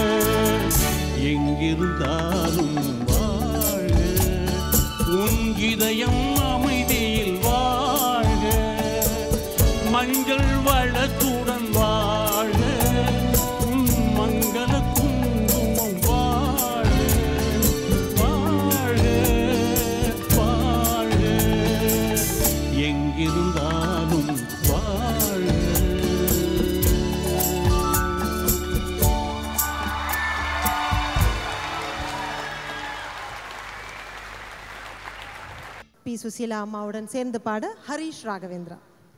எங்கிருந்தாலும் வாழ்க, உன் இதயம் அமைதியில் வாழ்க, மஞ்சள் வளத்துடன் வாழ்க, உன் மங்கள குங்குமம் வாழ்க வாழ்க வாழ்க, எங்கிருந்தாலும் வாழ்க. பி சுசீலா அம்மாவுடன் சேர்ந்து பாட ஹரிஷ் ராகவேந்திரா.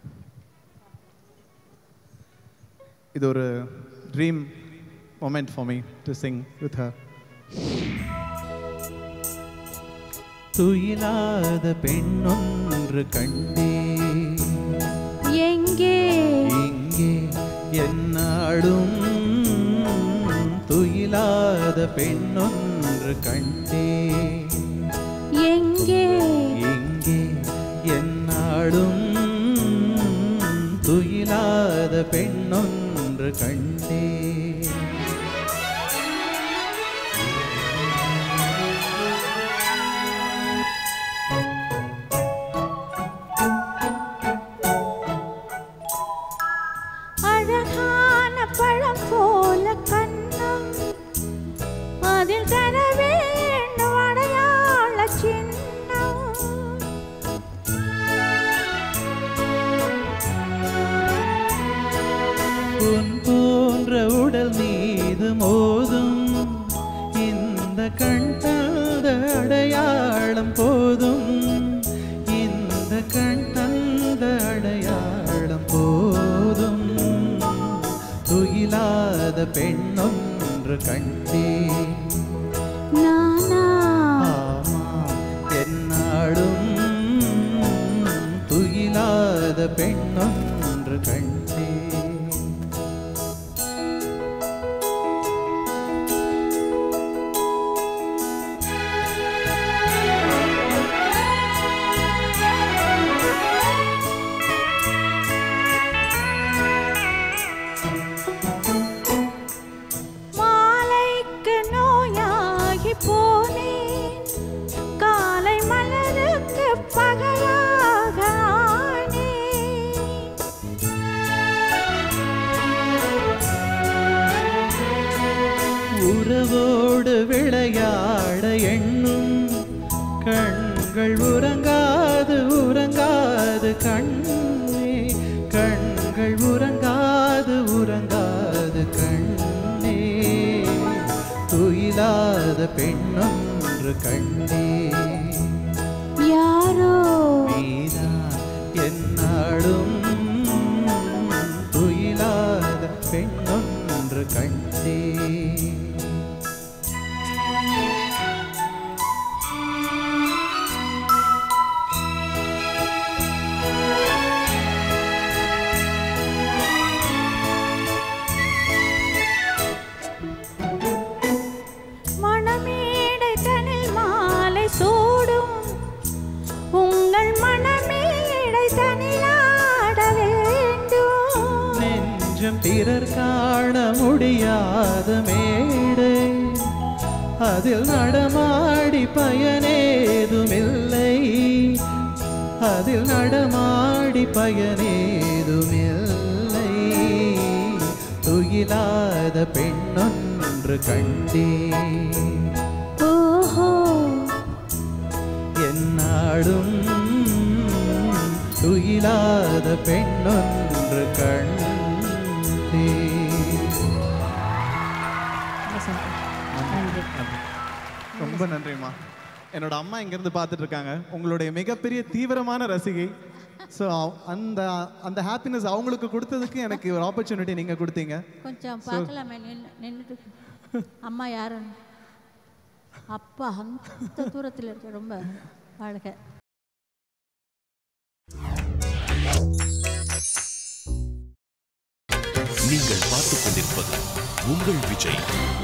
இது ஒரு dream moment for me to sing with her. துயிலாத பெண்ணொன்று கண்டே எங்கே இங்கே என்னாடும், துயிலாத பெண்ணொன்று கண்டே எங்கே இங்கே என்னாடும், துயிலாத பெண்ணொன்று கண்டே. அழகான பழம் போல கண்ணம், அதில் தர வேண்டும் அடையாள சின்னம். உன் போன்ற உடல் மீது மோதும் இந்த கண் தந்த அடையாளம் போதும், இந்த கண் தந்த அடையாளம் போதும், துயிலாத பெண்ணொன்று கண்டே. நானா ஆமா என்னாடும், துயிலாத பெண்ணொன்று கண்டே. மாலைக்கு நோயாகி போனேன், காலை மலருக்கு பகலாக ஆனேன். உறவோடு விளையாட எண்ணும் கண்கள் உறங்காது உறங்காது கண்ணே, கண்கள் உறங்காது உறங்காது கண்ணே, துயிலாத பெண்ணொன்று கண்டே. யாரோ நீதான் என்னாடும், துயிலாத பெண்ணொன்று கண்டே. மணமேடை தனில் மாலை சூடும், உங்கள் மணமேடை தனிலாட வேண்டும். நெஞ்சம் பிறர் காண முடியாத மேடை, அதில் நடமாடி பயனேதுமில்லை, அதில் நடமாடி பயனேதுமில்லை, துயிலாத பெண்ணொன்று கண்டே. ஓஹோ என்னாடும், துயிலாத பெண்ணொன்று கண்டே. ரொம்ப நன்றிம்மா. என்னோட அம்மா இங்கேருந்து பார்த்துட்டு இருக்காங்க, உங்களுடைய மிகப்பெரிய தீவிரமான ரசிகை. ஸோ அந்த அந்த ஹாப்பினஸ் அவங்களுக்கு கொடுத்ததுக்கு எனக்கு ஒரு ஆப்பர்ச்சுனிட்டி நீங்கள் கொடுத்தீங்க. கொஞ்சம் பார்க்கலாமே, நின்றுட்டு அம்மா யாருன்னு. அப்பா அந்த தூரத்தில் இருக்க, ரொம்ப வாழ்க. நீங்கள் பார்த்துக் கொண்டிருப்பது உங்கள் விஜய்.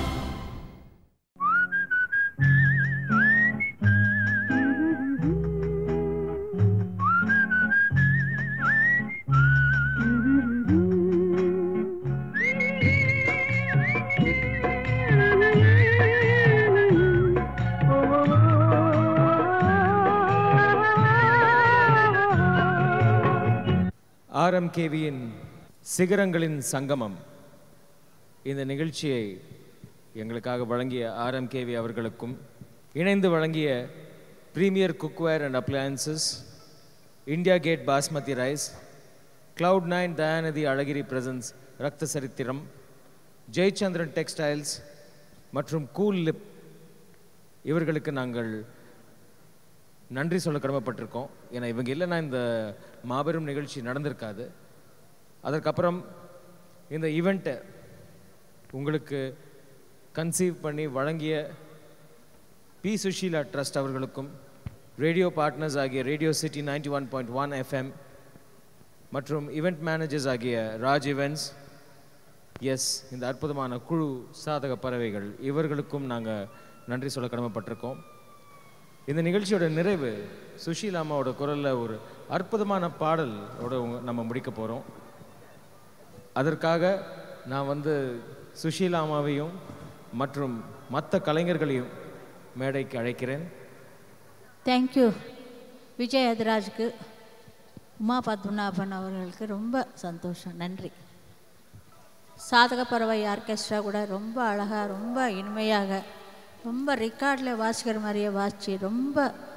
ஆர்எம்கேவியின் சிகரங்களின் சங்கமம் இந்த நிகழ்ச்சியை எங்களுக்காக வழங்கிய ஆர்எம்கேவி அவர்களுக்கும், இணைந்து வழங்கிய Premier cookware and appliances, India Gate basmati rice, Cloud9 Dayanidhi அழகிரி பிரசன்ஸ் ரத்த சரித்திரம், ஜெயச்சந்திரன் டெக்ஸ்டைல்ஸ் மற்றும் கூல் லிப் இவர்களுக்கு நாங்கள் நன்றி சொல்ல கடமைப்பட்டிருக்கோம். ஏன்னா இவங்க இல்லைன்னா இந்த மாபெரும் நிகழ்ச்சி நடந்திருக்காது. அதற்கப்புறம் இந்த ஈவெண்ட்டை உங்களுக்கு கன்சீவ் பண்ணி வழங்கிய பி சுஷீலா ட்ரஸ்ட் அவர்களுக்கும், ரேடியோ பார்ட்னர்ஸ் ஆகிய ரேடியோ சிட்டி 91.1 FM மற்றும் ஈவெண்ட் மேனேஜர்ஸ் ஆகிய ராஜ் ஈவெண்ட்ஸ், இந்த அற்புதமான குழு சாதக பறவைகள் இவர்களுக்கும் நாங்கள் நன்றி சொல்ல கடமைப்பட்டிருக்கோம். இந்த நிகழ்ச்சியோட நிறைவு சுஷீலா அம்மாவோட குரலில் ஒரு அற்புதமான பாடலோட நம்ம முடிக்க போகிறோம். அதற்காக நான் சுஷீலா அம்மாவையும் மற்றும் மற்ற கலைஞர்களையும் மேடைக்கு அழைக்கிறேன். தேங்க்யூ விஜய் அதிராஜுக்கு, உமா பத்மநாபன் அவர்களுக்கு ரொம்ப சந்தோஷம், நன்றி. சாதக பறவை ஆர்கெஸ்ட்ரா கூட ரொம்ப அழகாக, ரொம்ப இனிமையாக, ரொம்ப ரெக்கார்டில் வாசிக்கிற மாதிரியே வாசித்து ரொம்ப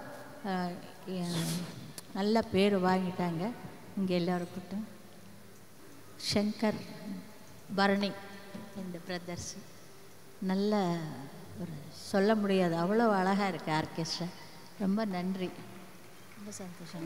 நல்ல பேர் வாங்கிட்டாங்க. இங்கே எல்லாருக்கிட்டும் சங்கர், பரணி, இந்த பிரதர்ஸ் நல்ல ஒரு சொல்ல முடியாது, அவ்வளோ அழகாக இருக்குது ஆர்கெஸ்ட்ரா. ரொம்ப நன்றி, ரொம்ப சந்தோஷம்.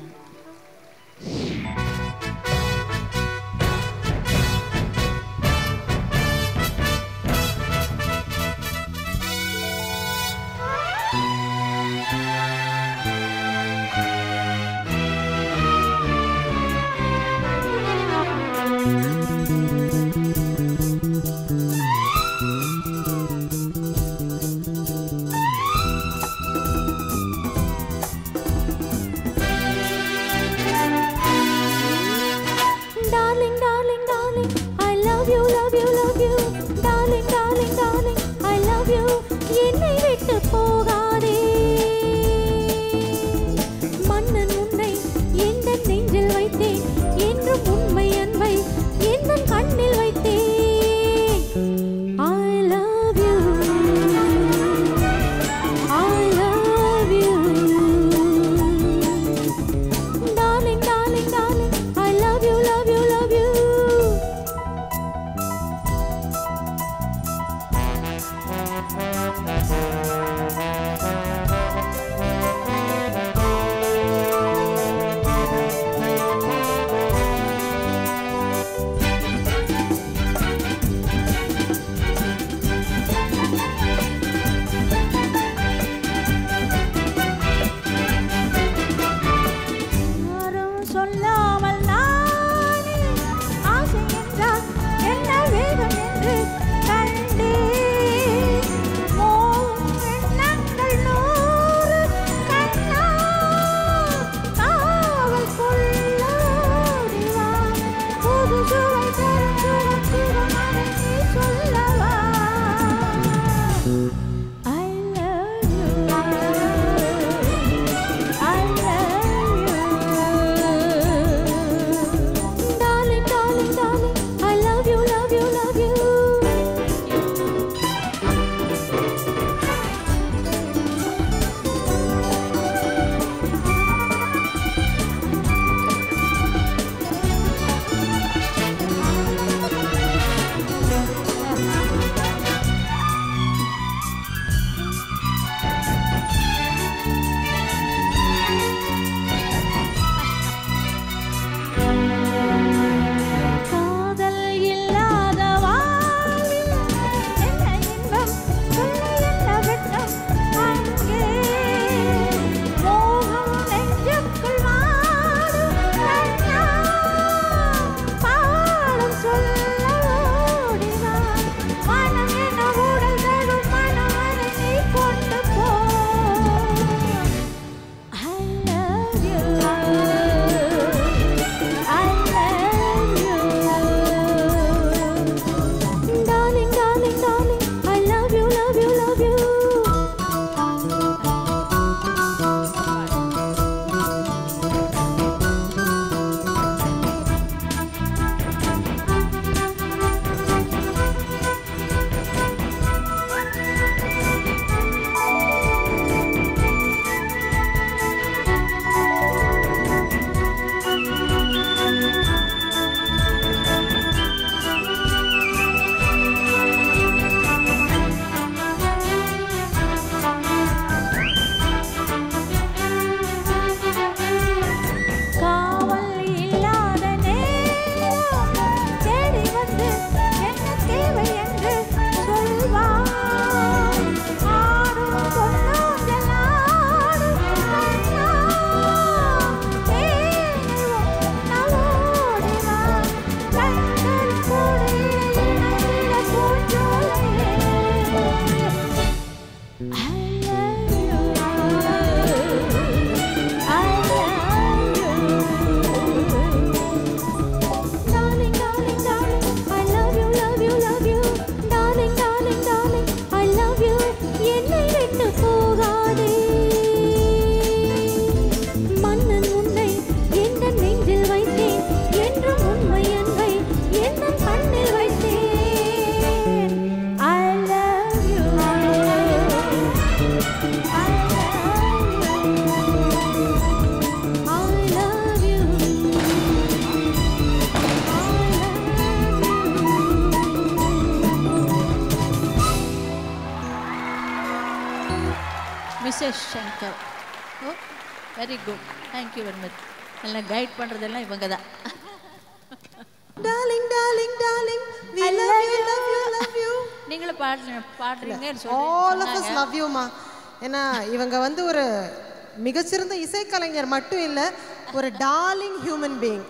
Mrs Shankar. Oh very good, thank you very much. எல்லாம் கைட் பண்ணுறதெல்லாம் இவங்க தான். Darling darling darling we love you love you love you. நீங்களும் பாடுறீங்கன்னு all of us சொல்லி love you மா. ஏன்னா இவங்க வந்து ஒரு மிகச்சிறந்த இசைக்கலைஞர் மட்டும் இல்லை, ஒரு டார்லிங் ஹியூமன் பீயிங்.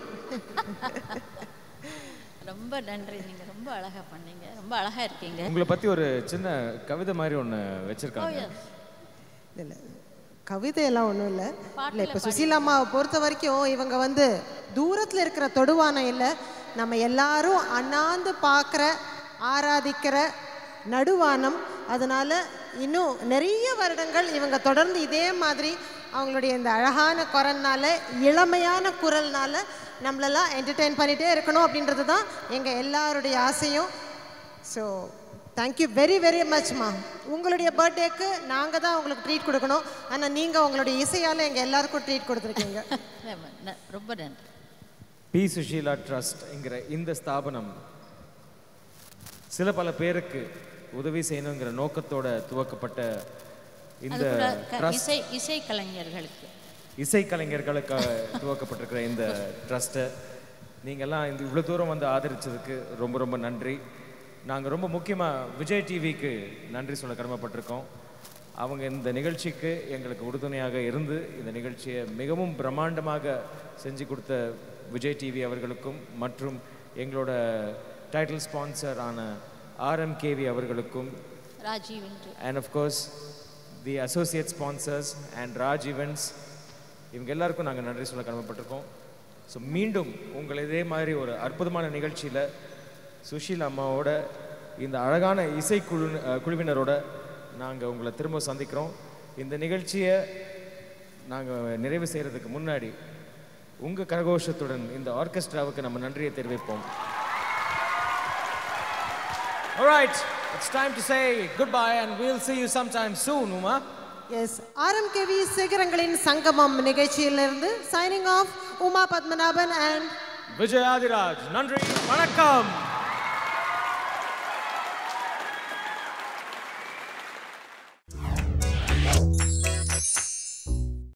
ரொம்ப நன்றி, நீங்க ரொம்ப அழகா பண்ணீங்க, ரொம்ப அழகா இருக்கீங்க. உங்களை பத்தி ஒரு சின்ன கவிதை மாதிரி ஒன்று வச்சிருக்காங்க. இல்லை கவிதையெல்லாம் ஒன்றும் இல்லை. இல்லை இப்போ சுசீலா அம்மாவை பொறுத்த வரைக்கும் இவங்க வந்து தூரத்தில் இருக்கிற தொடுவானம் இல்லை, நம்ம எல்லாரும் அண்ணாந்து பார்க்குற ஆராதிக்கிற நடுவானம். அதனால இன்னும் நிறைய வருடங்கள் இவங்க தொடர்ந்து இதே மாதிரி அவங்களுடைய இந்த அழகான குரல்னால, இளமையான குரல்னால நம்மளெல்லாம் என்டர்டெயின் பண்ணிகிட்டே இருக்கணும் அப்படின்றது தான் எங்கள் எல்லாருடைய ஆசையும். ஸோ தேங்க்யூ வெரி வெரி மச்மா. உங்களுடைய பர்த்டேக்கு நாங்கள் தான் உங்களுக்கு ட்ரீட் கொடுக்கணும், ஆனால் நீங்கள் உங்களுடைய இசையால் எங்கள் எல்லாருக்கும் ட்ரீட் கொடுத்துருக்கீங்க. ரொம்ப நன்றி. பி சுஷீலா ட்ரஸ்ட்ங்கிற இந்த ஸ்தாபனம் சில பல பேருக்கு உதவி செய்யணுங்கிற நோக்கத்தோட துவக்கப்பட்ட இந்த இசைக்கலைஞர்களுக்கு துவக்கப்பட்டிருக்கிற இந்த ட்ரஸ்ட்டை நீங்கள்லாம் இந்த இவ்வளோ தூரம் வந்து ஆதரித்ததுக்கு ரொம்ப ரொம்ப நன்றி. நாங்கள் ரொம்ப முக்கியமாக விஜய் டிவிக்கு நன்றி சொல்ல கடமைப்பட்டிருக்கோம். அவங்க இந்த நிகழ்ச்சிக்கு எங்களுக்கு உறுதுணையாக இருந்து இந்த நிகழ்ச்சியை மிகவும் பிரம்மாண்டமாக செஞ்சு கொடுத்த விஜய் டிவி அவர்களுக்கும் மற்றும் எங்களோட டைட்டில் ஸ்பான்சர் ஆன RMKV அவர்களுக்கும், and of course the associate sponsors and Raj events, இவங்க எல்லாருக்கும் நாங்கள் நன்றி சொல்ல கடமைப்பட்டிருக்கோம். ஸோ மீண்டும் உங்களை இதே மாதிரி ஒரு அற்புதமான நிகழ்ச்சியில் சுஷீலா அம்மாவோட இந்த அழகான குழுவினரோட நாங்கள் உங்களை திரும்ப சந்திக்கிறோம். இந்த நிகழ்ச்சியை நாங்கள் நிறைவு செய்கிறதுக்கு முன்னாடி உங்கள் கரகோஷத்துடன் இந்த ஆர்கெஸ்ட்ராவுக்கு நம்ம நன்றியை தெரிவிப்போம். All right, it's time to say goodbye and we'll see you sometime soon, Uma. Yes, RMKV சிகரங்களின் சங்கமம் நிகழ்ச்சியிலிருந்து signing off, Uma Padmanabhan and Vijay Adiraj. நன்றி, வணக்கம்.